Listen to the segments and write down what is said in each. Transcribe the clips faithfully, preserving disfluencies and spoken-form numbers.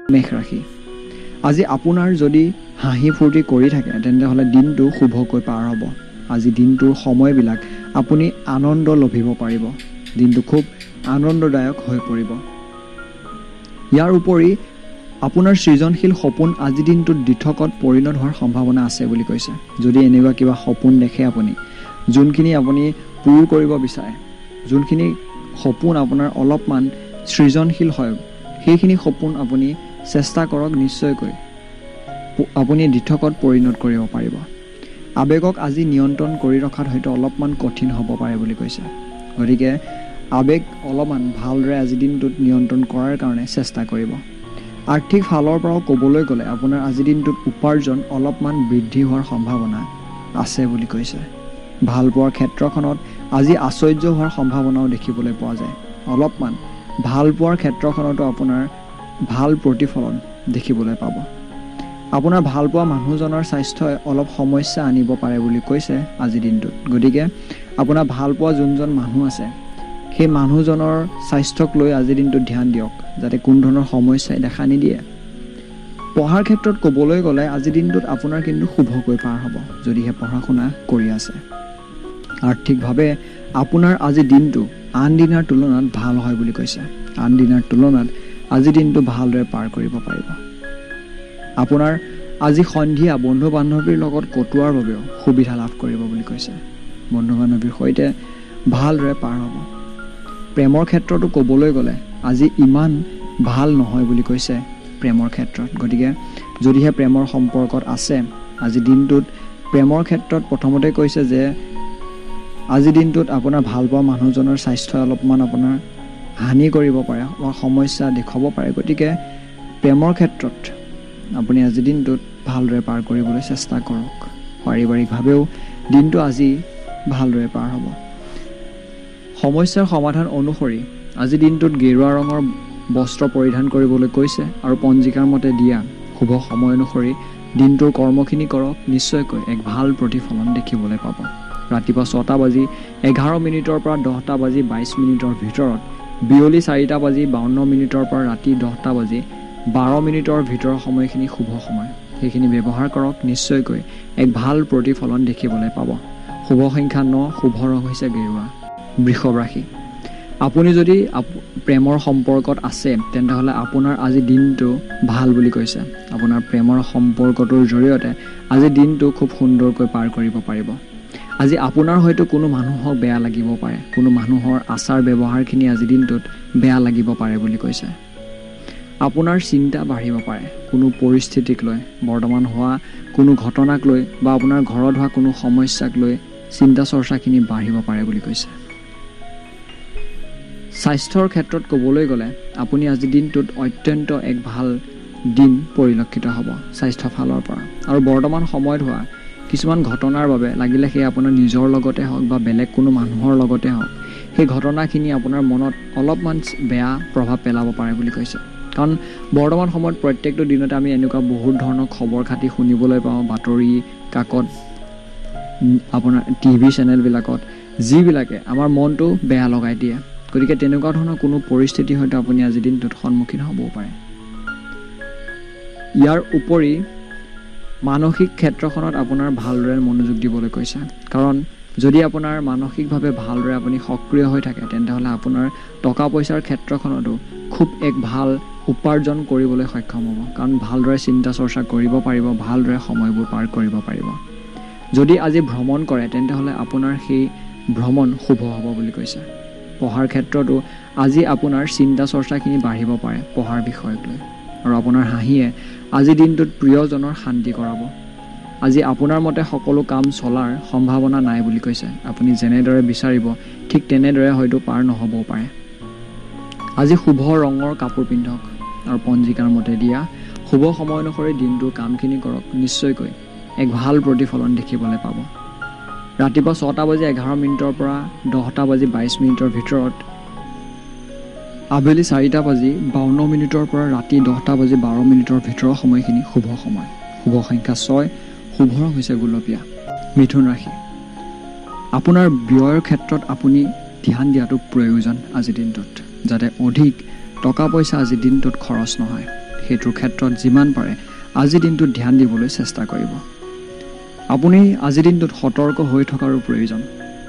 মেষ ৰাশি আজি আপোনাৰ যদি হাঁহি ফূৰ্তি কৰি থাকে তেন্তে হলে দিনটো শুভকৈ পাৰ হ'ব। আজি দিনটোৰ সময়বিলাক আপুনি আনন্দ লভিব পাৰিব। দিনটো খুব আনন্দদায়ক হৈ পৰিব। ইয়াৰ উপৰি আপোনাৰ সৃজনশীল সপোন আজি দিনটোত দিঠকত পৰিণত হোৱাৰ সম্ভাৱনা আছে বুলি কৈছে। যদি এনেকুৱা কিবা সপোন দেখে আপুনি যোনখিনি আপুনি পূৰ কৰিব বিচাৰে, যোনখিনি সপোন আপোনাৰ অলপমান সৃজনশীল হয়, সেইখিনি সপোন আপুনি চেষ্টা কৰক, নিশ্চয়কৈ আপুনি দিঠকত পৰিণত কৰিব পাৰিব। আৱেগক আজি নিয়ন্ত্ৰণ কৰি ৰখাত হয়তো অলপমান কঠিন হ'ব পাৰে বুলি কৈছে। গতিকে আৱেগ অলপমান ভালদৰে আজি দিনটোত নিয়ন্ত্ৰণ কৰাৰ কাৰণে চেষ্টা কৰিব। আৰ্থিক ফালৰ পৰাও ক'বলৈ গ'লে আপোনাৰ আজি দিনটোত উপাৰ্জন অলপমান বৃদ্ধি হোৱাৰ সম্ভাৱনা আছে বুলি কৈছে। ভাল পোৱাৰ ক্ষেত্ৰখনত আজি আশ্চৰ্য হোৱাৰ সম্ভাৱনাও দেখিবলৈ পোৱা যায়। অলপমান ভাল পোৱাৰ ক্ষেত্ৰখনতো আপোনাৰ ভাল প্ৰতিফলন দেখিবলৈ পাব। আপোনাৰ ভাল পোৱা মানুহজনৰ স্বাস্থ্যই অলপ সমস্যা আনিব পাৰে বুলি কৈছে আজি দিনটোত। গতিকে আপোনাৰ ভাল পোৱা যোনজন মানুহ আছে সেই মানুহজনৰ স্বাস্থ্যক লৈ আজি দিনটোত ধ্যান দিয়ক, যাতে কোনো ধৰণৰ সমস্যাই দেখা নিদিয়ে। পঢ়াৰ ক্ষেত্ৰত ক'বলৈ গ'লে আজি দিনটোত আপোনাৰ কিন্তু শুভকৈ পাৰ হ'ব যদিহে পঢ়া শুনা কৰি আছে। আৰ্থিকভাৱে আপোনাৰ আজি দিনটো আন দিনাৰ তুলনাত ভাল হয় বুলি কৈছে। আন দিনাৰ তুলনাত আজি দিনটো ভালদৰে পাৰ কৰিব পাৰিব। আপোনাৰ আজি সন্ধিয়া বন্ধু বান্ধৱীৰ লগত কটোৱাৰ বাবেও সুবিধা লাভ কৰিব বুলি কৈছে। বন্ধু বান্ধৱীৰ সৈতে ভালদৰে পাৰ হ'ব। প্ৰেমৰ ক্ষেত্ৰতো ক'বলৈ গ'লে আজি ইমান ভাল নহয় বুলি কৈছে প্ৰেমৰ ক্ষেত্ৰত। গতিকে যদিহে প্ৰেমৰ সম্পৰ্কত আছে আজি দিনটোত প্ৰেমৰ ক্ষেত্ৰত প্ৰথমতে কৈছে যে আজি দিনটোত আপোনাৰ ভাল পোৱা মানুহজনৰ স্বাস্থ্যই অলপমান আপোনাৰ হানি কৰিব পাৰে বা সমস্যা দেখুৱাব পাৰে। গতিকে প্ৰেমৰ ক্ষেত্ৰত আপুনি আজি দিনটোত ভালদৰে পাৰ কৰিবলৈ চেষ্টা কৰক। পাৰিবাৰিকভাৱেও দিনটো আজি ভালদৰে পাৰ হ'ব। সমস্যাৰ সমাধান অনুসৰি আজি দিনটোত গেৰুৱা ৰঙৰ বস্ত্ৰ পৰিধান কৰিবলৈ কৈছে আৰু পঞ্জিকাৰ মতে দিয়া শুভ সময় অনুসৰি দিনটোৰ কৰ্মখিনি কৰক, নিশ্চয়কৈ এক ভাল প্ৰতিফলন দেখিবলৈ পাব। ৰাতিপুৱা ছটা বাজি এঘাৰ মিনিটৰ পৰা দহটা বাজি বাইছ মিনিটৰ ভিতৰত, বিয়লি চাৰিটা বাজি বাৱন্ন মিনিটৰ পৰা ৰাতি দহটা বাজি বাৰ মিনিটৰ ভিতৰৰ সময়খিনি শুভ সময়। সেইখিনি ব্যৱহাৰ কৰক, নিশ্চয়কৈ এক ভাল প্ৰতিফলন দেখিবলৈ পাব। শুভ সংখ্যা ন, শুভ ৰং হৈছে গেৰুৱা। বৃষভ ৰাশি আপুনি যদি প্ৰেমৰ সম্পৰ্কত আছে তেন্তে হ'লে আপোনাৰ আজি দিনটো ভাল বুলি কৈছে। আপোনাৰ প্ৰেমৰ সম্পৰ্কটোৰ জৰিয়তে আজি দিনটো খুব সুন্দৰকৈ পাৰ কৰিব পাৰিব। আজি আপোনাৰ হয়তো কোনো মানুহক বেয়া লাগিব পাৰে, কোনো মানুহৰ আচাৰ ব্যৱহাৰখিনি আজি দিনটোত বেয়া লাগিব পাৰে বুলি কৈছে। আপোনাৰ চিন্তা বাঢ়িব পাৰে কোনো পৰিস্থিতিক লৈ, বৰ্তমান হোৱা কোনো ঘটনাক লৈ বা আপোনাৰ ঘৰত হোৱা কোনো সমস্যাক লৈ চিন্তা চৰ্চাখিনি বাঢ়িব পাৰে বুলি কৈছে। স্বাস্থ্যৰ ক্ষেত্ৰত ক'বলৈ গ'লে আপুনি আজি দিনটোত অত্যন্ত এক ভাল দিন পৰিলক্ষিত হ'ব স্বাস্থ্য ফালৰ পৰা। আৰু বৰ্তমান সময়ত হোৱা কিছুমান ঘটনাৰ বাবে লাগিলে সেই আপোনাৰ নিজৰ লগতে হওক বা বেলেগ কোনো মানুহৰ লগতে হওক, সেই ঘটনাখিনি আপোনাৰ মনত অলপমান বেয়া প্ৰভাৱ পেলাব পাৰে বুলি কৈছে। কাৰণ বৰ্তমান সময়ত প্ৰত্যেকটো দিনতে আমি এনেকুৱা বহুত ধৰণৰ খবৰ খাতি শুনিবলৈ পাওঁ বাতৰি কাকত, আপোনাৰ টিভি চেনেলবিলাকত, যিবিলাকে আমাৰ মনটো বেয়া লগাই দিয়ে। গতিকে তেনেকুৱা ধৰণৰ কোনো পৰিস্থিতি হয়তো আপুনি আজিৰ দিনটোত সন্মুখীন হ'বও পাৰে। ইয়াৰ উপৰি মানসিক ক্ষেত্ৰখনত আপোনাৰ ভালদৰে মনোযোগ দিবলৈ কৈছে। কাৰণ যদি আপোনাৰ মানসিকভাৱে ভালদৰে আপুনি সক্ৰিয় হৈ থাকে তেন্তে হ'লে আপোনাৰ টকা পইচাৰ ক্ষেত্ৰখনতো খুব এক ভাল উপাৰ্জন কৰিবলৈ সক্ষম হ'ব। কাৰণ ভালদৰে চিন্তা চৰ্চা কৰিব পাৰিব, ভালদৰে সময়বোৰ পাৰ কৰিব পাৰিব। যদি আজি ভ্ৰমণ কৰে তেন্তে হ'লে আপোনাৰ সেই ভ্ৰমণ শুভ হ'ব বুলি কৈছে। পঢ়াৰ ক্ষেত্ৰতো আজি আপোনাৰ চিন্তা চৰ্চাখিনি বাঢ়িব পাৰে পঢ়াৰ বিষয়ক লৈ। আৰু আপোনাৰ হাঁহিয়ে আজি দিনটোত প্ৰিয়জনৰ শান্তি কৰাব। আজি আপোনাৰ মতে সকলো কাম চলাৰ সম্ভাৱনা নাই বুলি কৈছে। আপুনি যেনেদৰে বিচাৰিব ঠিক তেনেদৰে হয়তো পাৰ নহ'বও পাৰে। আজি শুভ ৰঙৰ কাপোৰ পিন্ধক আৰু পঞ্জিকাৰ মতে দিয়া শুভ সময় অনুসৰি দিনটোৰ কামখিনি কৰক, নিশ্চয়কৈ এক ভাল প্ৰতিফলন দেখিবলৈ পাব। ৰাতিপুৱা ছটা বাজি এঘাৰ মিনিটৰ পৰা দহটা বাজি বাইছ মিনিটৰ ভিতৰত, আবেলি চাৰিটা বাজি বাৱন্ন মিনিটৰ পৰা ৰাতি দহটা বাজি বাৰ মিনিটৰ ভিতৰৰ সময়খিনি শুভ সময়। শুভ সংখ্যা ছয়, শুভ ৰং হৈছে গুলপীয়া। মিথুন ৰাশি আপোনাৰ ব্যয়ৰ ক্ষেত্ৰত আপুনি ধ্যান দিয়াটো প্ৰয়োজন আজিৰ দিনটোত, যাতে অধিক টকা পইচা আজিৰ দিনটোত খৰচ নহয়। সেইটোৰ ক্ষেত্ৰত যিমান পাৰে আজিৰ দিনটোত ধ্যান দিবলৈ চেষ্টা কৰিব। আপুনি আজিৰ দিনটোত সতৰ্ক হৈ থকাৰো প্ৰয়োজন।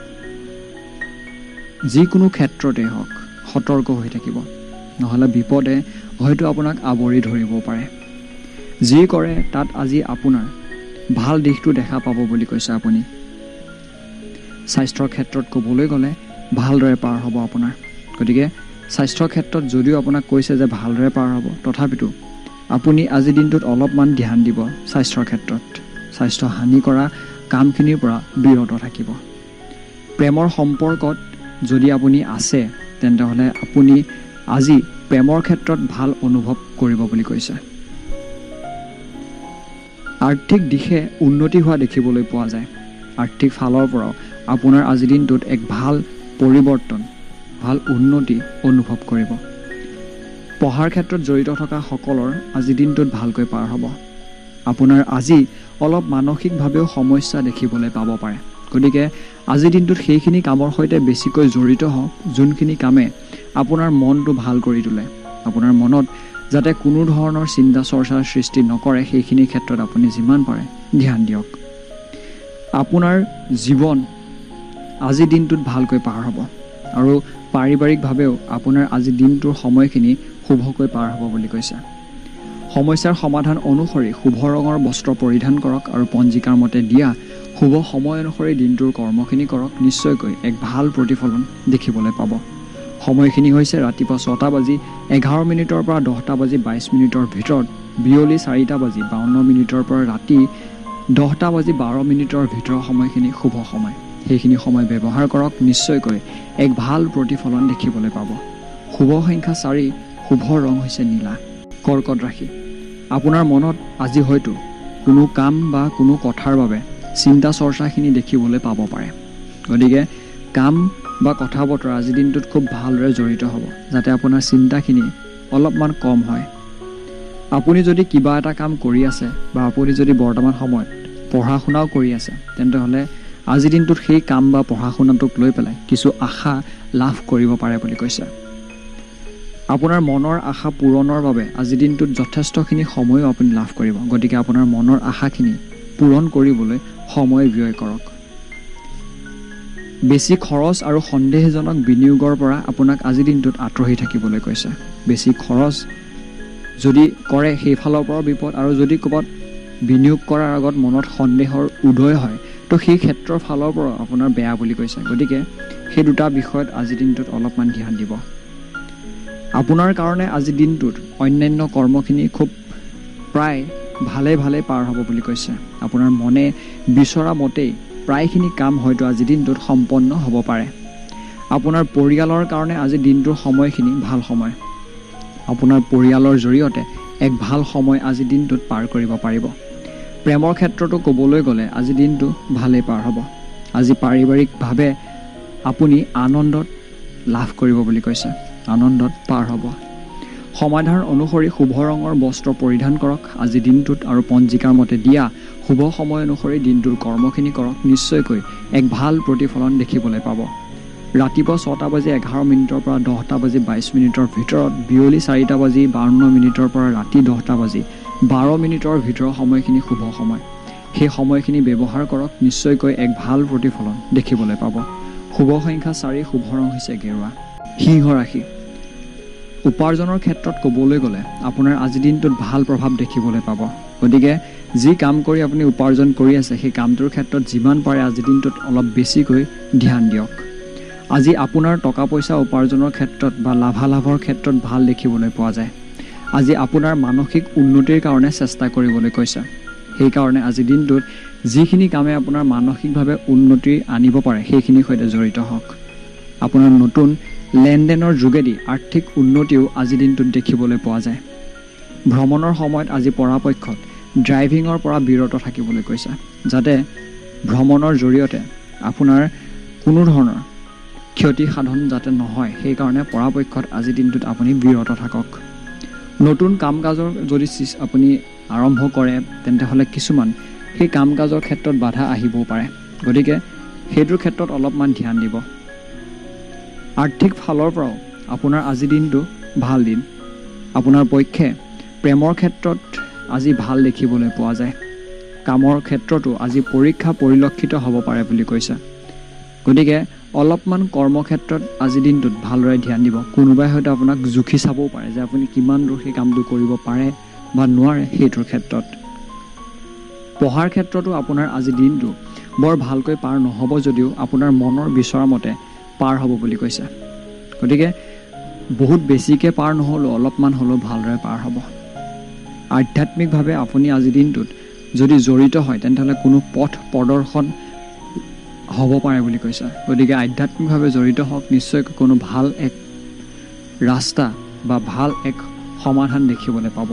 যিকোনো ক্ষেত্ৰতে হওক সতৰ্ক হৈ থাকিব, নহ'লে বিপদে হয়তো আপোনাক আৱৰি ধৰিব পাৰে। যি কৰে তাত আজি আপোনাৰ ভাল দিশটো দেখা পাব বুলি কৈছে আপুনি। স্বাস্থ্যৰ ক্ষেত্ৰত ক'বলৈ গ'লে ভালদৰে পাৰ হ'ব আপোনাৰ। গতিকে স্বাস্থ্যৰ ক্ষেত্ৰত যদিও আপোনাক কৈছে যে ভালদৰে পাৰ হ'ব, তথাপিতো আপুনি আজিৰ দিনটোত অলপমান ধ্যান দিব স্বাস্থ্যৰ ক্ষেত্ৰত। স্বাস্থ্য হানি কৰা কামখিনিৰ পৰা বিৰত থাকিব। প্ৰেমৰ সম্পৰ্কত যদি আপুনি আছে তেন্তে হ'লে আপুনি আজি প্ৰেমৰ ক্ষেত্ৰত ভাল অনুভৱ কৰিব বুলি কৈছে। আৰ্থিক দিশে উন্নতি হোৱা দেখিবলৈ পোৱা যায়। আৰ্থিক ফালৰ পৰাও আপোনাৰ আজিৰ দিনটোত এক ভাল পৰিৱৰ্তন, ভাল উন্নতি অনুভৱ কৰিব। পঢ়াৰ ক্ষেত্ৰত জড়িত থকা সকলৰ আজিৰ দিনটোত ভালকৈ পাৰ হ'ব। আপোনাৰ আজি অলপ মানসিকভাৱেও সমস্যা দেখিবলৈ পাব পাৰে। গতিকে আজিৰ দিনটোত সেইখিনি কামৰ সৈতে বেছিকৈ জড়িত হওক যোনখিনি কামে আপোনাৰ মনটো ভাল কৰি তোলে। আপোনাৰ মনত যাতে কোনো ধৰণৰ চিন্তা চৰ্চাৰ সৃষ্টি নকৰে সেইখিনিৰ ক্ষেত্ৰত আপুনি যিমান পাৰে ধ্যান দিয়ক। আপোনাৰ জীৱন আজিৰ দিনটোত ভালকৈ পাৰ হ'ব আৰু পাৰিবাৰিকভাৱেও আপোনাৰ আজিৰ দিনটোৰ সময়খিনি শুভকৈ পাৰ হ'ব বুলি কৈছে। সমস্যাৰ সমাধান অনুসৰি শুভ ৰঙৰ বস্ত্ৰ পৰিধান কৰক আৰু পঞ্জিকাৰ মতে দিয়া শুভ সময় অনুসৰি দিনটোৰ কৰ্মখিনি কৰক। নিশ্চয়কৈ এক ভাল প্ৰতিফলন দেখিবলৈ পাব। সময়খিনি হৈছে ৰাতিপুৱা ছটা বাজি এঘাৰ মিনিটৰ পৰা দহটা বাজি বাইছ মিনিটৰ ভিতৰত, বিয়লি চাৰিটা বাজি বাৱন্ন মিনিটৰ পৰা ৰাতি দহটা বাজি বাৰ মিনিটৰ ভিতৰৰ সময়খিনি শুভ সময়। সেইখিনি সময় ব্যৱহাৰ কৰক। নিশ্চয়কৈ এক ভাল প্ৰতিফলন দেখিবলৈ পাব। শুভ সংখ্যা চাৰি, শুভ ৰং হৈছে নীলা। কৰ্কট ৰাশি, আপোনাৰ মনত আজি হয়তো কোনো কাম বা কোনো কথাৰ বাবে চিন্তা চৰ্চাখিনি দেখিবলৈ পাব পাৰে। গতিকে কাম বা কথা বতৰা আজিৰ দিনটোত খুব ভালদৰে জড়িত হ'ব, যাতে আপোনাৰ চিন্তাখিনি অলপমান কম হয়। আপুনি যদি কিবা এটা কাম কৰি আছে বা আপুনি যদি বৰ্তমান সময়ত পঢ়া শুনাও কৰি আছে, তেন্তে হ'লে আজিৰ দিনটোত সেই কাম বা পঢ়া শুনাটোক লৈ পেলাই কিছু আশা লাভ কৰিব পাৰে বুলি কৈছে। আপোনাৰ মনৰ আশা পূৰণৰ বাবে আজিৰ দিনটোত যথেষ্টখিনি সময়ো আপুনি লাভ কৰিব। গতিকে আপোনাৰ মনৰ আশাখিনি পূৰণ কৰিবলৈ সময় ব্যয় কৰক। বেছি খৰচ আৰু সন্দেহজনক বিনিয়োগৰ পৰা আপোনাক আজিৰ দিনটোত আঁতৰি থাকিবলৈ কৈছে। বেছি খৰচ যদি কৰে সেইফালৰ পৰাও বিপদ, আৰু যদি ক'ৰবাত বিনিয়োগ কৰাৰ আগত মনত সন্দেহৰ উদয় হয় তো সেই ক্ষেত্ৰৰ ফালৰ পৰাও আপোনাৰ বেয়া বুলি কৈছে। গতিকে সেই দুটা বিষয়ত আজিৰ দিনটোত অলপমান ধ্যান দিব। আপোনাৰ কাৰণে আজিৰ দিনটোত অন্যান্য কৰ্মখিনি খুব প্ৰায় ভালে ভালে পাৰ হ'ব বুলি কৈছে। আপোনাৰ মনে বিচৰা মতেই প্ৰায়খিনি কাম হয়তো আজিৰ দিনটোত সম্পন্ন হ'ব পাৰে। আপোনাৰ পৰিয়ালৰ কাৰণে আজিৰ দিনটোৰ সময়খিনি ভাল সময়। আপোনাৰ পৰিয়ালৰ জৰিয়তে এক ভাল সময় আজিৰ দিনটোত পাৰ কৰিব পাৰিব। প্ৰেমৰ ক্ষেত্ৰতো ক'বলৈ গ'লে আজিৰ দিনটো ভালেই পাৰ হ'ব। আজি পাৰিবাৰিকভাৱে আপুনি আনন্দত লাভ কৰিব বুলি কৈছে, আনন্দত পাৰ হ'ব। সমাধান অনুসৰি শুভ ৰঙৰ বস্ত্ৰ পৰিধান কৰক আজিৰ দিনটোত আৰু পঞ্জিকাৰ মতে দিয়া শুভ সময় অনুসৰি দিনটোৰ কৰ্মখিনি কৰক। নিশ্চয়কৈ এক ভাল প্ৰতিফলন দেখিবলৈ পাব। ৰাতিপুৱা ছটা বাজি এঘাৰ মিনিটৰ পৰা দহটা বাজি বাইছ মিনিটৰ ভিতৰত, বিয়লি চাৰিটা বাজি বাৱন্ন মিনিটৰ পৰা ৰাতি দহটা বাজি বাৰ মিনিটৰ ভিতৰৰ সময়খিনি শুভ সময়। সেই সময়খিনি ব্যৱহাৰ কৰক। নিশ্চয়কৈ এক ভাল প্ৰতিফলন দেখিবলৈ পাব। শুভ সংখ্যা চাৰি, শুভ ৰং হৈছে গেৰুৱা। সিংহ ৰাশি, উপাৰ্জনৰ ক্ষেত্ৰত ক'বলৈ গ'লে আপোনাৰ আজিৰ দিনটোত ভাল প্ৰভাৱ দেখিবলৈ পাব। গতিকে যি কাম কৰি আপুনি উপাৰ্জন কৰি আছে সেই কামটোৰ ক্ষেত্ৰত যিমান পাৰে আজিৰ দিনটোত অলপ বেছিকৈ ধ্যান দিয়ক। আজি আপোনাৰ টকা পইচা উপাৰ্জনৰ ক্ষেত্ৰত বা লাভালাভৰ ক্ষেত্ৰত ভাল দেখিবলৈ পোৱা যায়। আজি আপোনাৰ মানসিক উন্নতিৰ কাৰণে চেষ্টা কৰিবলৈ কৈছে। সেইকাৰণে আজিৰ দিনটোত যিখিনি কামে আপোনাৰ মানসিকভাৱে উন্নতি আনিব পাৰে সেইখিনিৰ সৈতে জড়িত হওক। আপোনাৰ নতুন লেনদেনৰ যোগেদি আৰ্থিক উন্নতিও আজিৰ দিনটোত দেখিবলৈ পোৱা যায়। ভ্ৰমণৰ সময়ত আজি পৰাপক্ষত ড্ৰাইভিঙৰ পৰা বিৰত থাকিবলৈ কৈছে, যাতে ভ্ৰমণৰ জৰিয়তে আপোনাৰ কোনো ধৰণৰ ক্ষতি সাধন যাতে নহয়, সেইকাৰণে পৰাপক্ষত আজিৰ দিনটোত আপুনি বিৰত থাকক। নতুন কাম কাজৰ যদি আপুনি আৰম্ভ কৰে তেন্তে হ'লে কিছুমান সেই কাম কাজৰ ক্ষেত্ৰত বাধা আহিবও পাৰে। গতিকে সেইটোৰ ক্ষেত্ৰত অলপমান ধ্যান দিব। আৰ্থিক ফালৰ পৰাও আপোনাৰ আজিৰ দিনটো ভাল দিন। আপোনাৰ পক্ষে প্ৰেমৰ ক্ষেত্ৰত আজি ভাল দেখিবলৈ পোৱা যায়। কামৰ ক্ষেত্ৰতো আজি পৰীক্ষা পৰিলক্ষিত হ'ব পাৰে বুলি কৈছে। গতিকে অলপমান কৰ্মক্ষেত্ৰত আজি দিনটোত ভালদৰে ধ্যান দিব। কোনোবাই হয়তো আপোনাক জুখি চাবও পাৰে যে আপুনি কিমান দূৰ সেই কামটো কৰিব পাৰে বা নোৱাৰে সেইটোৰ ক্ষেত্ৰত। পঢ়াৰ ক্ষেত্ৰতো আপোনাৰ আজি দিনটো বৰ ভালকৈ পাৰ নহ'ব যদিও আপোনাৰ মনৰ বিচৰা মতে পাৰ হ'ব বুলি কৈছে। গতিকে বহুত বেছিকৈ পাৰ নহ'লেও অলপমান হ'লেও ভালদৰে পাৰ হ'ব। আধ্যাত্মিকভাৱে আপুনি আজি দিনটোত যদি জড়িত হয় তেন্তেহ'লে কোনো পথ প্ৰদৰ্শন হ'ব পাৰে বুলি কৈছে। গতিকে আধ্যাত্মিকভাৱে জড়িত হওক, নিশ্চয়কৈ কোনো ভাল এক ৰাস্তা বা ভাল এক সমাধান দেখিবলৈ পাব।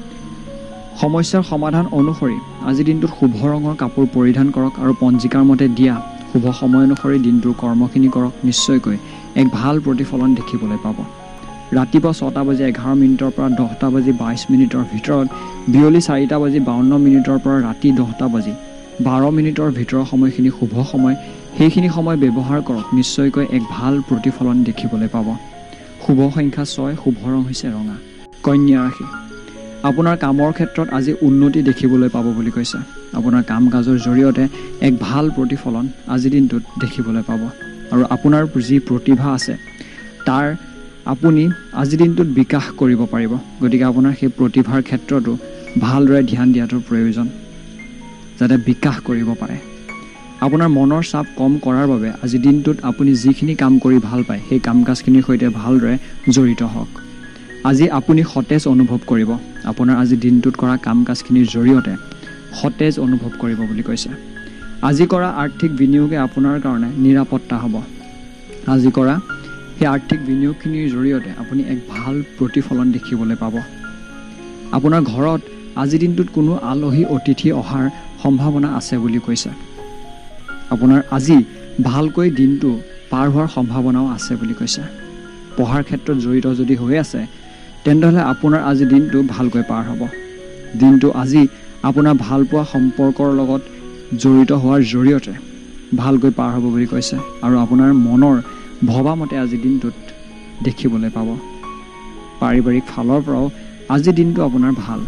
সমস্যাৰ সমাধান অনুসৰি আজি দিনটোত শুভ ৰঙৰ কাপোৰ পৰিধান কৰক আৰু পঞ্জিকাৰ মতে দিয়া শুভ সময় অনুসৰি দিনটোৰ কৰ্মখিনি কৰক, নিশ্চয়কৈ এক ভাল প্ৰতিফলন দেখিবলৈ পাব। ৰাতিপুৱা ছটা বাজি এঘাৰ মিনিটৰ পৰা দহটা বাজি বাইছ মিনিটৰ ভিতৰত, বিয়লি চাৰিটা বাজি বাৱন্ন মিনিটৰ পৰা ৰাতি দহটা বাজি বাৰ মিনিটৰ ভিতৰৰ সময়খিনি শুভ সময়। সেইখিনি সময় ব্যৱহাৰ কৰক, নিশ্চয়কৈ এক ভাল প্ৰতিফলন দেখিবলৈ পাব। শুভ সংখ্যা ছয়, শুভ ৰং হৈছে ৰঙা। কন্যা ৰাশি, আপোনাৰ কামৰ ক্ষেত্ৰত আজি উন্নতি দেখিবলৈ পাব বুলি কৈছে। আপোনাৰ কাম কাজৰ জৰিয়তে এক ভাল প্ৰতিফলন আজি দিনটোত দেখিবলৈ পাব আৰু আপোনাৰ যি প্ৰতিভা আছে তাৰ আপুনি আজি দিনটোত বিকাশ কৰিব পাৰিব। গতিকে আপোনাৰ সেই প্ৰতিভাৰ ক্ষেত্ৰতো ভালদৰে ধ্যান দিয়াটোৰ প্ৰয়োজন, যাতে বিকাশ কৰিব পাৰে। আপোনাৰ মনৰ চাপ কম কৰাৰ বাবে আজি দিনটোত আপুনি যিখিনি কাম কৰি ভাল পায় সেই কাম কাজখিনিৰ সৈতে ভালদৰে জড়িত হওক। আজি আপুনি সতেজ অনুভৱ কৰিব। আপোনাৰ আজি দিনটোত কৰা কাম কাজখিনিৰ জৰিয়তে সতেজ অনুভৱ কৰিব বুলি কৈছে। আজি কৰা আৰ্থিক বিনিয়োগে আপোনাৰ কাৰণে নিৰাপত্তা হ'ব। আজি কৰা সেই আৰ্থিক বিনিয়োগখিনিৰ জৰিয়তে আপুনি এক ভাল প্ৰতিফলন দেখিবলৈ পাব। আপোনাৰ ঘৰত আজি দিনটোত কোনো আলহী অতিথি অহাৰ সম্ভাৱনা আছে বুলি কৈছে। আপোনাৰ আজি ভালকৈ দিনটো পাৰ হোৱাৰ সম্ভাৱনাও আছে বুলি কৈছে। পঢ়াৰ ক্ষেত্ৰত জড়িত যদি হৈ আছে তেন্তেহ'লে আপোনাৰ আজি দিনটো ভালকৈ পাৰ হ'ব। দিনটো আজি আপোনাৰ ভালপোৱা সম্পৰ্কৰ লগত জড়িত হোৱাৰ জৰিয়তে ভালকৈ পাৰ হ'ব বুলি কৈছে আৰু আপোনাৰ মনৰ ভবামতে আজি দিনটোত দেখিবলৈ পাব। পাৰিবাৰিক ফালৰ পৰাও আজি দিনটো আপোনাৰ ভাল।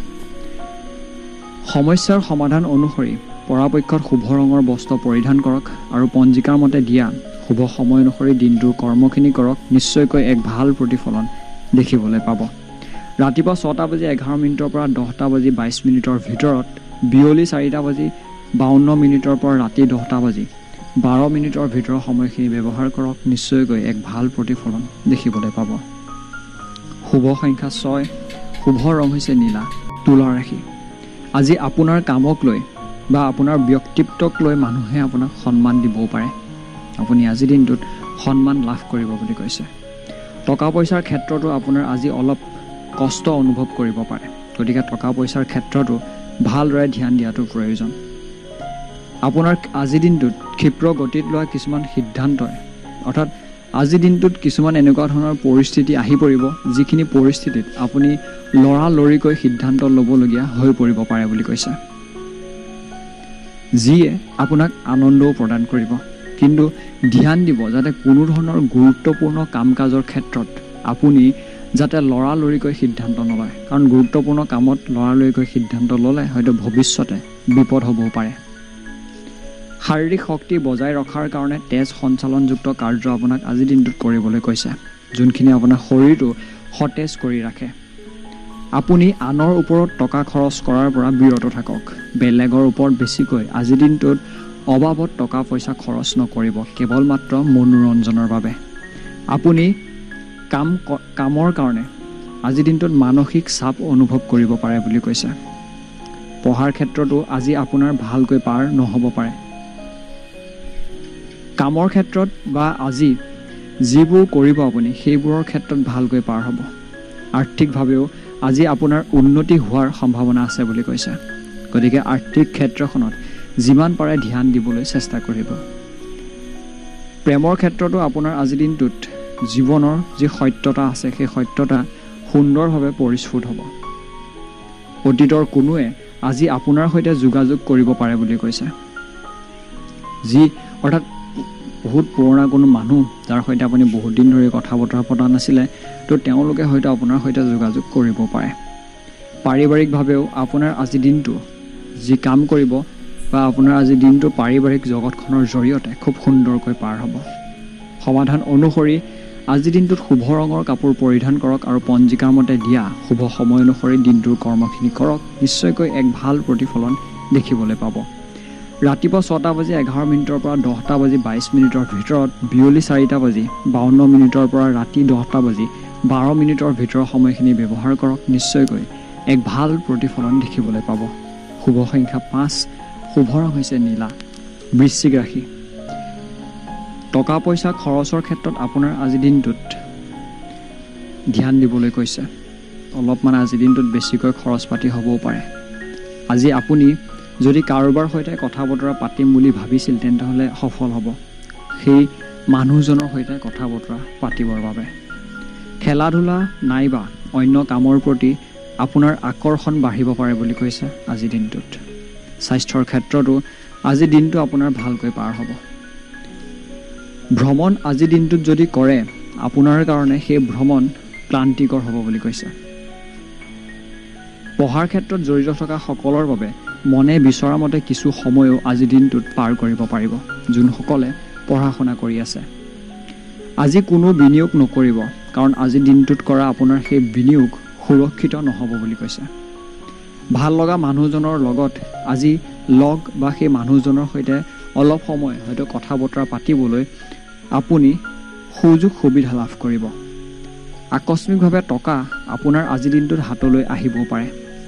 সমস্যাৰ সমাধান অনুসৰি পৰাপক্ষত শুভ ৰঙৰ বস্ত্ৰ পৰিধান কৰক আৰু পঞ্জিকাৰ মতে দিয়া শুভ সময় অনুসৰি দিনটোৰ কৰ্মখিনি কৰক, নিশ্চয়কৈ এক ভাল প্ৰতিফলন দেখিবলৈ পাব। ৰাতিপুৱা ছটা বাজি এঘাৰ মিনিটৰ পৰা দহটা বাজি বাইছ মিনিটৰ ভিতৰত, বিয়লি চাৰিটা বাজি বাৱন্ন মিনিটৰ পৰা ৰাতি দহটা বাজি বাৰ মিনিটৰ ভিতৰৰ সময়খিনি ব্যৱহাৰ কৰক, নিশ্চয়কৈ এক ভাল প্ৰতিফলন দেখিবলৈ পাব। শুভ সংখ্যা ছয়, শুভ ৰং হৈছে নীলা। তুলা ৰাশি, আজি আপোনাৰ কামক লৈ বা আপোনাৰ ব্যক্তিত্বক লৈ মানুহে আপোনাক সন্মান দিবও পাৰে। আপুনি আজি দিনটোত সন্মান লাভ কৰিব বুলি কৈছে। টকা পইচাৰ ক্ষেত্ৰতো আপোনাৰ আজি অলপ কষ্ট অনুভৱ কৰিব পাৰে। গতিকে টকা পইচাৰ ক্ষেত্ৰতো ভালদৰে ধ্যান দিয়াটো প্ৰয়োজন। আপোনাৰ আজিৰ দিনটোত ক্ষিপ্ৰ গতিত লোৱা কিছুমান সিদ্ধান্তই, অৰ্থাৎ আজিৰ দিনটোত কিছুমান এনেকুৱা ধৰণৰ পৰিস্থিতি আহি পৰিব যিখিনি পৰিস্থিতিত আপুনি লৰালৰিকৈ সিদ্ধান্ত ল'বলগীয়া হৈ পৰিব পাৰে বুলি কৈছে, যিয়ে আপোনাক আনন্দও প্ৰদান কৰিব। কিন্তু ধ্যান দিব যাতে কোনো ধৰণৰ গুৰুত্বপূৰ্ণ কাম কাজৰ ক্ষেত্ৰত আপুনি যাতে লৰালৰিকৈ সিদ্ধান্ত নলয়, কাৰণ গুৰুত্বপূৰ্ণ কামত লৰালৰিকৈ সিদ্ধান্ত ল'লে হয়তো ভৱিষ্যতে বিপদ হ'বও পাৰে। শাৰীৰিক শক্তি বজাই ৰখাৰ কাৰণে তেজ সঞ্চালনযুক্ত কাৰ্য আপোনাক আজিৰ দিনটোত কৰিবলৈ কৈছে, যোনখিনি আপোনাৰ শৰীৰটো সতেজ কৰি ৰাখে। আপুনি আনৰ ওপৰত টকা খৰচ কৰাৰ পৰা বিৰত থাকক। বেলেগৰ ওপৰত বেছিকৈ আজিৰ দিনটোত অবাবত টকা পইচা খৰচ নকৰিব, কেৱল মাত্ৰ মনোৰঞ্জনৰ বাবে। আপুনি কাম কামৰ কাৰণে আজিৰ দিনটোত মানসিক চাপ অনুভৱ কৰিব পাৰে বুলি কৈছে। পঢ়াৰ ক্ষেত্ৰতো আজি আপোনাৰ ভালকৈ পাৰ নহ'ব পাৰে। কামৰ ক্ষেত্ৰত বা আজি যিবোৰ কৰিব আপুনি সেইবোৰৰ ক্ষেত্ৰত ভালকৈ পাৰ হ'ব। আৰ্থিকভাৱেও আজি আপোনাৰ উন্নতি হোৱাৰ সম্ভাৱনা আছে বুলি কৈছে। গতিকে আৰ্থিক ক্ষেত্ৰখনত যিমান পাৰে ধ্যান দিবলৈ চেষ্টা কৰিব। প্ৰেমৰ ক্ষেত্ৰতো আপোনাৰ আজিৰ দিনটোত জীৱনৰ যি সত্যতা আছে সেই সত্যতা সুন্দৰভাৱে পৰিস্ফুট হ'ব। অতীতৰ কোনোৱে আজি আপোনাৰ সৈতে যোগাযোগ কৰিব পাৰে বুলি কৈছে, যি অৰ্থাৎ বহুত পুৰণা কোনো মানুহ যাৰ সৈতে আপুনি বহুত দিন ধৰি কথা বতৰা পতা নাছিলে, তো তেওঁলোকে হয়তো আপোনাৰ সৈতে যোগাযোগ কৰিব পাৰে। পাৰিবাৰিকভাৱেও আপোনাৰ আজি দিনটো যি কাম কৰিব বা আপোনাৰ আজি দিনটো পাৰিবাৰিক জগতখনৰ জৰিয়তে খুব সুন্দৰকৈ পাৰ হ'ব। সমাধান অনুসৰি আজি দিনটোত শুভ ৰঙৰ কাপোৰ পৰিধান কৰক আৰু পঞ্জিকাৰ মতে দিয়া শুভ সময় অনুসৰি দিনটোৰ কৰ্মখিনি কৰক, নিশ্চয়কৈ এক ভাল প্ৰতিফলন দেখিবলৈ পাব। ৰাতিপুৱা ছটা বাজি এঘাৰ মিনিটৰ পৰা দহটা বাজি বাইছ মিনিটৰ ভিতৰত, বিয়লি চাৰিটা বাজি বাৱন্ন মিনিটৰ পৰা ৰাতি দহটা বাজি বাৰ মিনিটৰ ভিতৰৰ সময়খিনি ব্যৱহাৰ কৰক, নিশ্চয়কৈ এক ভাল প্ৰতিফলন দেখিবলৈ পাব। শুভ সংখ্যা পাঁচ, শুভ ৰং হৈছে নীলা। বৃশ্চিক ৰাশি। টকা পইচা খৰচৰ ক্ষেত্ৰত আপোনাৰ আজি দিনটোত ধ্যান দিবলৈ কৈছে। অলপমান আজি দিনটোত বেছিকৈ খৰচ পাতি হ'বও পাৰে। আজি আপুনি যদি কাৰোবাৰ সৈতে কথা বতৰা পাতিম বুলি ভাবিছিল তেন্তে হ'লে সফল হ'ব সেই মানুহজনৰ সৈতে কথা বতৰা পাতিবৰ বাবে। খেলা ধূলা নাইবা অন্য কামৰ প্ৰতি আপোনাৰ আকৰ্ষণ বাঢ়িব পাৰে বুলি কৈছে আজি দিনটোত। স্বাস্থ্যৰ ক্ষেত্ৰতো আজি দিনটো আপোনাৰ ভালকৈ পাৰ হ'ব। ভ্ৰমণ আজি দিনটোত যদি কৰে আপোনাৰ কাৰণে সেই ভ্ৰমণ ক্লান্তিকৰ হ'ব বুলি কৈছে। পঢ়াৰ ক্ষেত্ৰত জড়িত থকা সকলৰ বাবে মনে বিচৰা মতে কিছু সময়ো আজি দিনটোত পাৰ কৰিব পাৰিব যোনসকলে পঢ়া শুনা কৰি আছে। আজি কোনো বিনিয়োগ নকৰিব, কাৰণ আজি দিনটোত কৰা আপোনাৰ সেই বিনিয়োগ সুৰক্ষিত নহ'ব বুলি কৈছে। ভাল লগা মানুহজনৰ লগত আজি লগ বা সেই মানুহজনৰ সৈতে অলপ সময় হয়তো কথা বতৰা পাতিবলৈ আপুনি সুযোগ সুবিধা লাভ কৰিব। আকস্মিকভাৱে টকা আপোনাৰ আজি দিনটোত হাতলৈ আহিবও পাৰে।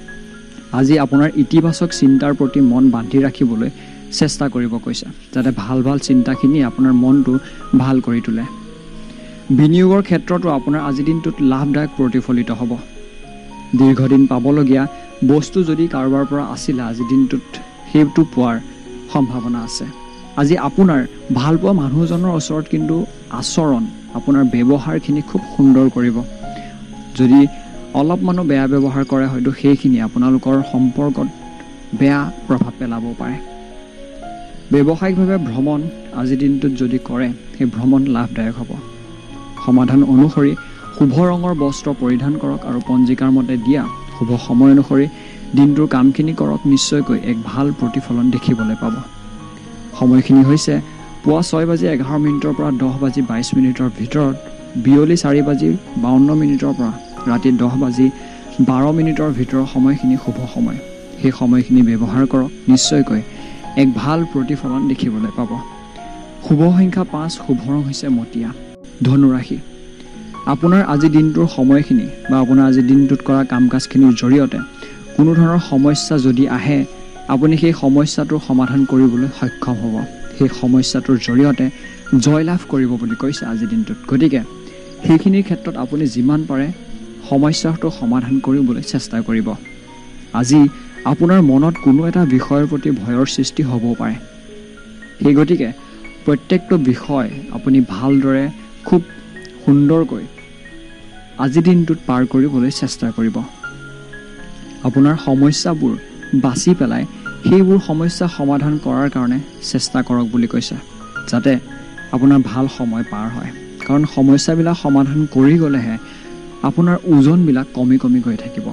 আজি আপোনাৰ ইতিবাচক চিন্তাৰ প্ৰতি মন বান্ধি ৰাখিবলৈ চেষ্টা কৰিব কৈছে, যাতে ভাল ভাল চিন্তাখিনি আপোনাৰ মনটো ভাল কৰি তোলে। বিনিয়োগৰ ক্ষেত্ৰতো আপোনাৰ আজি দিনটোত লাভদায়ক প্ৰতিফলিত হ'ব। দীৰ্ঘদিন পাবলগীয়া বস্তু যদি কাৰোবাৰ পৰা আছিলে আজি দিনটোত সেইটো পোৱাৰ সম্ভাৱনা আছে। আজি আপোনাৰ ভালপোৱা মানুহজনৰ ওচৰত কিন্তু আচৰণ, আপোনাৰ ব্যৱহাৰখিনি খুব সুন্দৰ কৰিব। যদি অলপমানো বেয়া ব্যৱহাৰ কৰে হয়তো সেইখিনি আপোনালোকৰ সম্পৰ্কত বেয়া প্ৰভাৱ পেলাব পাৰে। ব্যৱসায়িকভাৱে ভ্ৰমণ আজি দিনটোত যদি কৰে সেই ভ্ৰমণ লাভদায়ক হ'ব। সমাধান অনুসৰি শুভ ৰঙৰ বস্ত্ৰ পৰিধান কৰক আৰু পঞ্জিকাৰ মতে দিয়া শুভ সময় অনুসৰি দিনটোৰ কামখিনি কৰক, নিশ্চয়কৈ এক ভাল প্ৰতিফলন দেখিবলৈ পাব। সময়খিনি হৈছে পুৱা ছয় বাজি এঘাৰ মিনিটৰ পৰা দহ বাজি বাইছ মিনিটৰ ভিতৰত, বিয়লি চাৰি বাজি বাৱন্ন মিনিটৰ পৰা ৰাতি দহ বাজি বাৰ মিনিটৰ ভিতৰৰ সময়খিনি শুভ সময়। সেই সময়খিনি ব্যৱহাৰ কৰক, নিশ্চয়কৈ এক ভাল প্ৰতিফলন দেখিবলৈ পাব। শুভ সংখ্যা পাঁচ, শুভ ৰং হৈছে মটীয়া। ধনুৰাশি। আপোনাৰ আজি দিনটোৰ সময়খিনি বা আপোনাৰ আজি দিনটোত কৰা কাম কাজখিনিৰ জৰিয়তে কোনো ধৰণৰ সমস্যা যদি আহে আপুনি সেই সমস্যাটোৰ সমাধান কৰিবলৈ সক্ষম হ'ব। সেই সমস্যাটোৰ জৰিয়তে জয়লাভ কৰিব বুলি কৈছে আজি দিনটোত। গতিকে সেইখিনিৰ ক্ষেত্ৰত আপুনি যিমান পাৰে সমস্যাটো সমাধান কৰিবলৈ চেষ্টা কৰিব। আজি আপোনাৰ মনত কোনো এটা বিষয়ৰ প্ৰতি ভয়ৰ সৃষ্টি হ'বও পাৰে। সেই গতিকে প্ৰত্যেকটো বিষয় আপুনি ভালদৰে খুব সুন্দৰকৈ আজি দিনটোত পাৰ কৰিবলৈ চেষ্টা কৰিব। আপোনাৰ সমস্যাবোৰ বাছি পেলাই সেইবোৰ সমস্যা সমাধান কৰাৰ কাৰণে চেষ্টা কৰক বুলি কৈছে, যাতে আপোনাৰ ভাল সময় পাৰ হয়। কাৰণ সমস্যাবিলাক সমাধান কৰি গ'লেহে আপোনাৰ ওজনবিলাক কমি কমি গৈ থাকিব।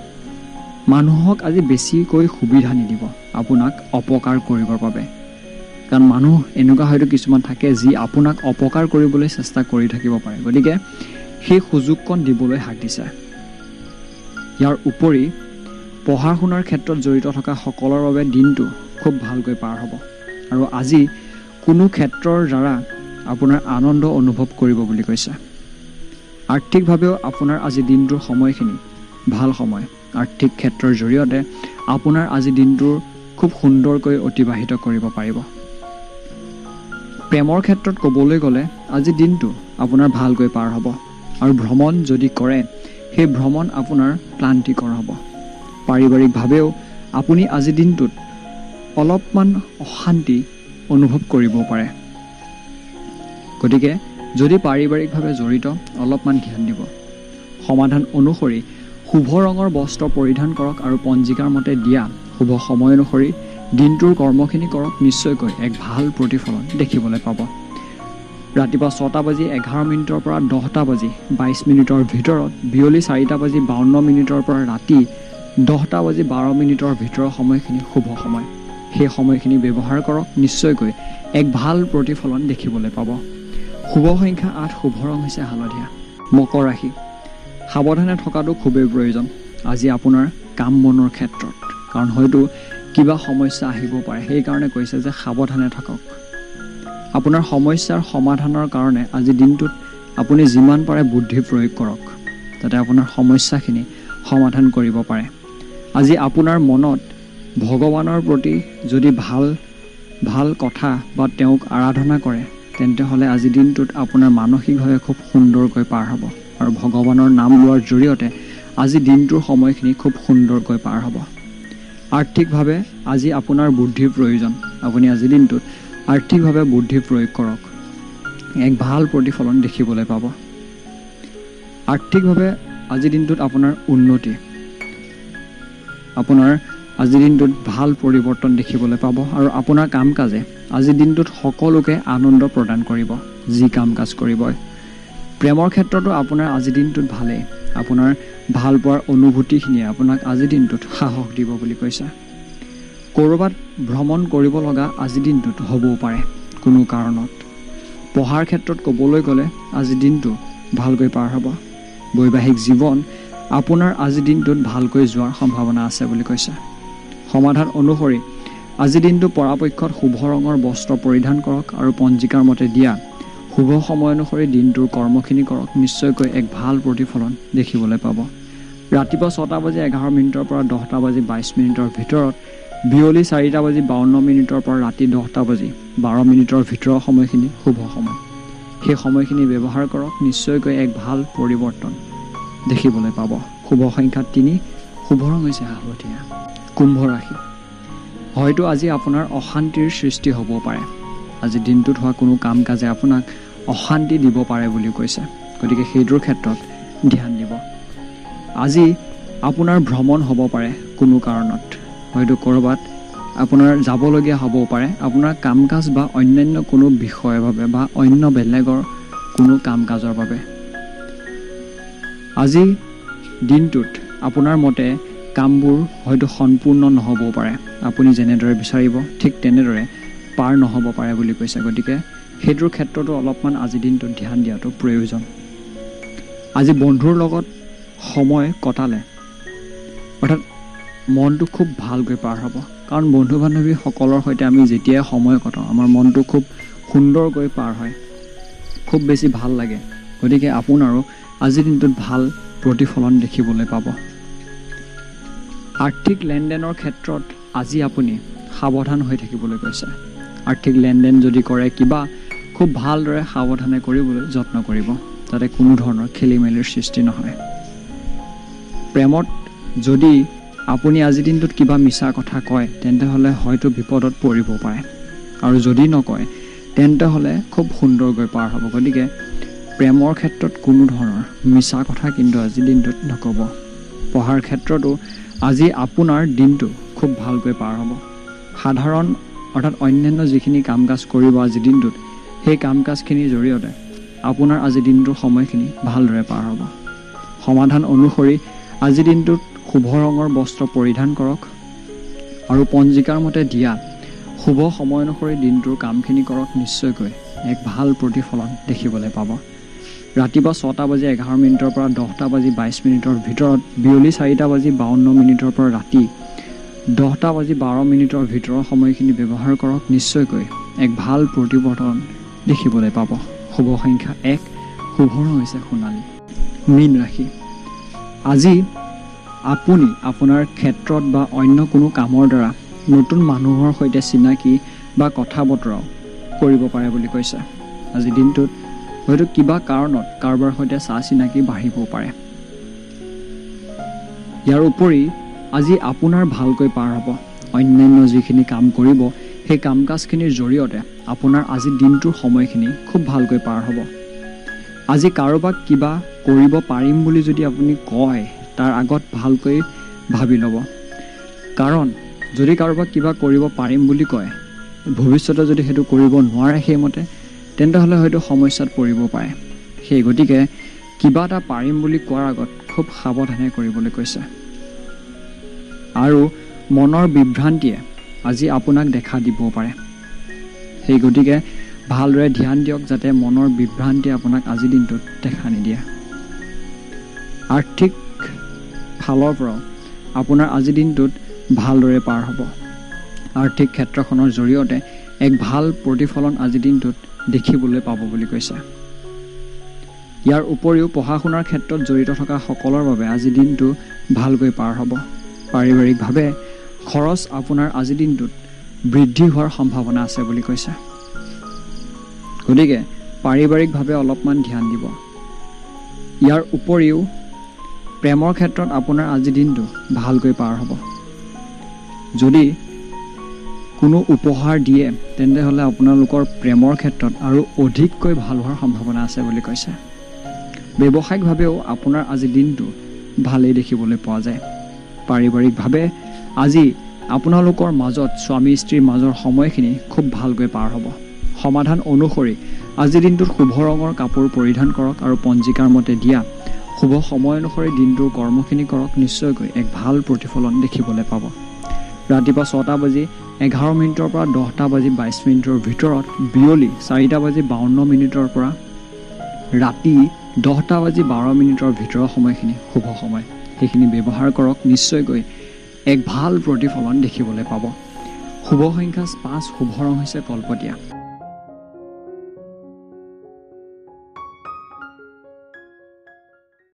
মানুহক আজি বেছিকৈ সুবিধা নিদিব আপোনাক অপকাৰ কৰিবৰ বাবে, কাৰণ মানুহ এনেকুৱা হয়তো কিছুমান থাকে যি আপোনাক অপকাৰ কৰিবলৈ চেষ্টা কৰি থাকিব পাৰে। গতিকে সেই সুযোগকণ দিবলৈ হাক দিছে। ইয়াৰ উপৰি পঢ়া শুনাৰ ক্ষেত্ৰত জড়িত থকা সকলৰ বাবে দিনটো খুব ভালকৈ পাৰ হ'ব আৰু আজি কোনো ক্ষেত্ৰৰ দ্বাৰা আপোনাৰ আনন্দ অনুভৱ কৰিব বুলি কৈছে। আৰ্থিকভাৱেও আপোনাৰ আজি দিনটোৰ সময়খিনি ভাল সময়। আৰ্থিক ক্ষেত্ৰৰ জৰিয়তে আপোনাৰ আজি দিনটোৰ খুব সুন্দৰকৈ অতিবাহিত কৰিব পাৰিব। প্ৰেমৰ ক্ষেত্ৰত ক'বলৈ গ'লে আজি দিনটো আপোনাৰ ভালকৈ পাৰ হ'ব আৰু ভ্ৰমণ যদি কৰে সেই ভ্ৰমণ আপোনাৰ ক্লান্তিকৰ হ'ব। পাৰিবাৰিকভাৱেও আপুনি আজি দিনটোত অলপমান অশান্তি অনুভৱ কৰিব পাৰে। গতিকে যদি পাৰিবাৰিকভাৱে জড়িত অলপমান ধ্যান দিব। সমাধান অনুসৰি শুভ ৰঙৰ বস্ত্ৰ পৰিধান কৰক আৰু পঞ্জিকাৰ মতে দিয়া শুভ সময় অনুসৰি দিনটোৰ কৰ্মখিনি কৰক, নিশ্চয়কৈ এক ভাল প্ৰতিফলন দেখিবলৈ পাব। ৰাতিপুৱা ছটা বাজি এঘাৰ মিনিটৰ পৰা দহটা বাজি বাইছ মিনিটৰ ভিতৰত, বিয়লি চাৰিটা বাজি বাৱন্ন মিনিটৰ পৰা ৰাতি দহটা বাজি বাৰ মিনিটৰ ভিতৰৰ সময়খিনি শুভ সময়। সেই সময়খিনি ব্যৱহাৰ কৰক, নিশ্চয়কৈ এক ভাল প্ৰতিফলন দেখিবলৈ পাব। শুভ সংখ্যা আঠ, শুভ ৰং হৈছে হালধীয়া। মকৰ ৰাশি, সাৱধানে থকাটো খুবেই প্ৰয়োজন আজি আপোনাৰ কাম বনৰ ক্ষেত্ৰত, কাৰণ হয়তো কিবা সমস্যা আহিব পাৰে, সেইকাৰণে কৈছে যে সাৱধানে থাকক। আপোনাৰ সমস্যাৰ সমাধানৰ কাৰণে আজি দিনটোত আপুনি যিমান পাৰে বুদ্ধি প্ৰয়োগ কৰক, যাতে আপোনাৰ সমস্যাখিনি সমাধান কৰিব পাৰে। আজি আপোনাৰ মনত ভগৱানৰ প্ৰতি যদি ভাল ভাল কথা বা তেওঁক আৰাধনা কৰে, তেন্তে হ'লে আজি দিনটোত আপোনাৰ মানসিকভাৱে খুব সুন্দৰকৈ পাৰ হ'ব আৰু ভগৱানৰ নাম লোৱাৰ জৰিয়তে আজি দিনটোৰ সময়খিনি খুব সুন্দৰকৈ পাৰ হ'ব। আৰ্থিকভাৱে আজি আপোনাৰ বুদ্ধিৰ প্ৰয়োজন। আপুনি আজি দিনটোত আৰ্থিকভাৱে বুদ্ধি প্ৰয়োগ কৰক, এক ভাল প্ৰতিফলন দেখিবলৈ পাব। আৰ্থিকভাৱে আজিৰ দিনটোত আপোনাৰ উন্নতি, আপোনাৰ আজিৰ দিনটোত ভাল পৰিৱৰ্তন দেখিবলৈ পাব আৰু আপোনাৰ কাম কাজে আজিৰ দিনটোত সকলোকে আনন্দ প্ৰদান কৰিব যি কাম কাজ কৰিব। প্ৰেমৰ ক্ষেত্ৰতো আপোনাৰ আজিৰ দিনটোত ভালেই, আপোনাৰ ভাল পোৱাৰ অনুভূতিখিনিয়ে আপোনাক আজিৰ দিনটোত সাহস দিব বুলি কৈছে। ক'ৰবাত ভ্ৰমণ কৰিব লগা আজিৰ দিনটোত হ'বও পাৰে কোনো কাৰণত। পঢ়াৰ ক্ষেত্ৰত ক'বলৈ গ'লে আজিৰ দিনটো ভালকৈ পাৰ হ'ব। বৈবাহিক জীৱন আপোনাৰ আজিৰ দিনটোত ভালকৈ যোৱাৰ সম্ভাৱনা আছে বুলি কৈছে। সমাধান অনুসৰি আজিৰ দিনটো পৰাপক্ষত শুভ ৰঙৰ বস্ত্ৰ পৰিধান কৰক আৰু পঞ্জিকাৰ মতে দিয়া শুভ সময় অনুসৰি দিনটোৰ কৰ্মখিনি কৰক, নিশ্চয়কৈ এক ভাল প্ৰতিফলন দেখিবলৈ পাব। ৰাতিপুৱা ছটা বাজি এঘাৰ মিনিটৰ পৰা দহটা বাজি বাইছ মিনিটৰ ভিতৰত, বিয়লি চাৰিটা বাজি বাৱন্ন মিনিটৰ পৰা ৰাতি দহটা বাজি বাৰ মিনিটৰ ভিতৰৰ সময়খিনি শুভ সময়। সেই সময়খিনি ব্যৱহাৰ কৰক, নিশ্চয়কৈ এক ভাল পৰিৱৰ্তন দেখিবলৈ পাব। শুভ সংখ্যা তিনি, শুভ ৰং হৈছে হালধীয়া। কুম্ভ ৰাশি, হয়তো আজি আপোনাৰ অশান্তিৰ সৃষ্টি হ'ব পাৰে। আজি দিনটোত হোৱা কোনো কাম কাজে আপোনাক অশান্তি দিব পাৰে বুলি কৈছে, গতিকে সেইটোৰ ক্ষেত্ৰত ধ্যান দিব। আজি আপোনাৰ ভ্ৰমণ হ'ব পাৰে কোনো কাৰণত, হয়তো ক'ৰবাত আপোনাৰ যাবলগীয়া হ'বও পাৰে আপোনাৰ কাম কাজ বা অন্যান্য কোনো বিষয়ৰ বাবে বা অন্য বেলেগৰ কোনো কাম কাজৰ বাবে। আজি দিনটোত আপোনাৰ মতে কামবোৰ হয়তো সম্পূৰ্ণ নহ'বও পাৰে, আপুনি যেনেদৰে বিচাৰিব ঠিক তেনেদৰে পাৰ নহ'ব পাৰে বুলি কৈছে, গতিকে সেইটোৰ ক্ষেত্ৰতো অলপমান আজিৰ দিনটোত ধ্যান দিয়াটো প্ৰয়োজন। আজি বন্ধুৰ লগত সময় কটালে অৰ্থাৎ মনটো খুব ভালকৈ পাৰ হ'ব, কাৰণ বন্ধু বান্ধৱীসকলৰ সৈতে আমি যেতিয়াই সময় কটাওঁ আমাৰ মনটো খুব সুন্দৰকৈ পাৰ হয়, খুব বেছি ভাল লাগে। গতিকে আপোনাৰো আজিৰ দিনটোত ভাল প্ৰতিফলন দেখিবলৈ পাব। আৰ্থিক লেনদেনৰ ক্ষেত্ৰত আজি আপুনি সাৱধান হৈ থাকিবলৈ কৈছে। আৰ্থিক লেনদেন যদি কৰে কিবা খুব ভালদৰে সাৱধানে কৰিবলৈ যত্ন কৰিব, যাতে কোনো ধৰণৰ খেলি মেলিৰ সৃষ্টি নহয়। প্ৰেমত যদি আপুনি আজিৰ দিনটোত কিবা মিছা কথা কয়, তেন্তে হ'লে হয়তো বিপদত পৰিব পাৰে, আৰু যদি নকয় তেন্তে হ'লে খুব সুন্দৰকৈ পাৰ হ'ব। গতিকে প্ৰেমৰ ক্ষেত্ৰত কোনো ধৰণৰ মিছা কথা কিন্তু আজিৰ দিনটোত নক'ব। পঢ়াৰ ক্ষেত্ৰতো আজি আপোনাৰ দিনটো খুব ভালকৈ পাৰ হ'ব। সাধাৰণ অৰ্থাৎ অন্যান্য যিখিনি কাম কাজ কৰিব আজিৰ দিনটোত, সেই কাম কাজখিনিৰ জৰিয়তে আপোনাৰ আজিৰ দিনটোৰ সময়খিনি ভালদৰে পাৰ হ'ব। সমাধান অনুসৰি আজিৰ দিনটোত শুভ ৰঙৰ বস্ত্ৰ পৰিধান কৰক আৰু পঞ্জিকাৰ মতে দিয়া শুভ সময় অনুসৰি দিনটোৰ কামখিনি কৰক, নিশ্চয়কৈ এক ভাল প্ৰতিফলন দেখিবলৈ পাব। ৰাতিপুৱা ছটা বাজি এঘাৰ মিনিটৰ পৰা দহটা বাজি বাইছ মিনিটৰ ভিতৰত, বিয়লি চাৰিটা বাজি বাৱন্ন মিনিটৰ পৰা ৰাতি দহটা বাজি বাৰ মিনিটৰ ভিতৰৰ সময়খিনি ব্যৱহাৰ কৰক, নিশ্চয়কৈ এক ভাল প্ৰতিৱৰ্তন দেখিবলৈ পাব। শুভ সংখ্যা এক, শুভ ৰং হৈছে সোণালী। মীন ৰাশি, আজি আপুনি আপোনাৰ ক্ষেত্ৰত বা অন্য কোনো কামৰ দ্বাৰা নতুন মানুহৰ সৈতে চিনাকি বা কথা বতৰাও কৰিব পাৰে বুলি কৈছে। আজি দিনটোত হয়তো কিবা কাৰণত কাৰোবাৰ সৈতে চা চিনাকি বাঢ়িবও পাৰে। ইয়াৰ উপৰি আজি আপোনাৰ ভালকৈ পাৰ হ'ব। অন্যান্য যিখিনি কাম কৰিব সেই কাম কাজখিনিৰ জৰিয়তে আপোনাৰ আজি দিনটোৰ সময়খিনি খুব ভালকৈ পাৰ হ'ব। আজি কাৰোবাক কিবা কৰিব পাৰিম বুলি যদি আপুনি কয়, তাৰ আগত ভালকৈ ভাবি ল'ব, কাৰণ যদি কাৰোবাক কিবা কৰিব পাৰিম বুলি কয়, ভৱিষ্যতে যদি সেইটো কৰিব নোৱাৰে সেইমতে, তেন্তে হ'লে হয়তো সমস্যাত পৰিব পাৰে। সেই গতিকে কিবা এটা পাৰিম বুলি কোৱাৰ আগত খুব সাৱধানে কৰিবলৈ কৈছে। আৰু মনৰ বিভ্ৰান্তিয়ে আজি আপোনাক দেখা দিব পাৰে। সেই গতিকে ভালদৰে ধ্যান দিয়ক যাতে মনৰ বিভ্ৰান্তিয়ে আপোনাক আজি দিনটোত দেখা নিদিয়ে। আৰ্থিক ফালৰ পৰাও আপোনাৰ আজি দিনটোত ভালদৰে পাৰ হ'ব। আৰ্থিক ক্ষেত্ৰখনৰ জৰিয়তে এক ভাল প্ৰতিফলন আজি দিনটোত দেখিবলৈ পাব বুলি কৈছে। ইয়াৰ উপৰিও পঢ়া শুনাৰ ক্ষেত্ৰত জড়িত থকা সকলৰ বাবে আজি দিনটো ভালকৈ পাৰ হ'ব। পাৰিবাৰিকভাৱে খৰচ আপোনাৰ আজি দিনটোত বৃদ্ধি হোৱাৰ সম্ভাৱনা আছে বুলি কৈছে। গতিকে পাৰিবাৰিকভাৱে অলপমান ধ্যান দিব। ইয়াৰ উপৰিও প্ৰেমৰ ক্ষেত্ৰত আপোনাৰ আজি দিনটো ভালকৈ পাৰ হ'ব। যদি কোনো উপহাৰ দিয়ে তেন্তে হ'লে আপোনালোকৰ প্ৰেমৰ ক্ষেত্ৰত আৰু অধিককৈ ভাল হোৱাৰ সম্ভাৱনা আছে বুলি কৈছে। ব্যৱসায়িকভাৱেও আপোনাৰ আজি দিনটো ভালেই দেখিবলৈ পোৱা যায়। পাৰিবাৰিকভাৱে আজি আপোনালোকৰ মাজত স্বামী স্ত্ৰীৰ মাজৰ সময়খিনি খুব ভালকৈ পাৰ হ'ব। সমাধান অনুসৰি আজি দিনটোত শুভ ৰঙৰ কাপোৰ পৰিধান কৰক আৰু পঞ্জিকাৰ মতে দিয়া শুভ সময় অনুসৰি দিনটোৰ কৰ্মখিনি কৰক। নিশ্চয়কৈ এক ভাল প্ৰতিফলন দেখিবলৈ পাব। ৰাতিপুৱা ছটা বাজি এঘাৰ মিনিটৰ পৰা দহটা বাজি বাইছ মিনিটৰ ভিতৰত, বিয়লি চাৰিটা বাজি বাৱন্ন মিনিটৰ পৰা ৰাতি দহটা বাজি বাৰ মিনিটৰ ভিতৰৰ সময়খিনি শুভ সময়। সেইখিনি ব্যৱহাৰ কৰক। নিশ্চয়কৈ এক ভাল প্ৰতিফলন দেখিবলৈ পাব। শুভ সংখ্যা পাঁচ, শুভ ৰং হৈছে কল্পতীয়া।